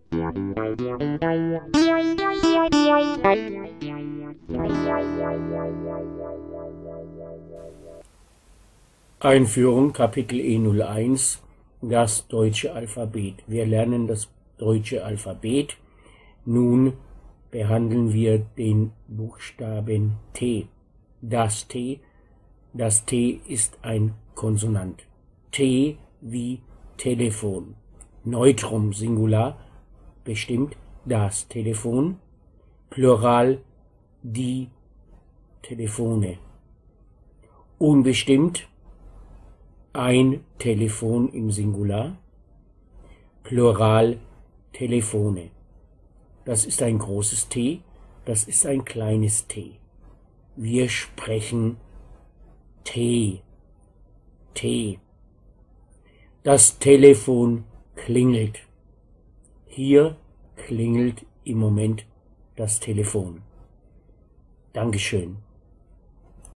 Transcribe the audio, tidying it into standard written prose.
Einführung Kapitel E01 Das deutsche Alphabet. Wir lernen das deutsche Alphabet. Nun behandeln wir den Buchstaben T. Das T ist ein Konsonant. T wie Telefon. Neutrum Singular bestimmt das Telefon. Plural die Telefone. Unbestimmt ein Telefon im Singular. Plural Telefone. Das ist ein großes T, das ist ein kleines T. Wir sprechen T. T. Das Telefon klingelt. Hier klingelt im Moment das Telefon. Dankeschön.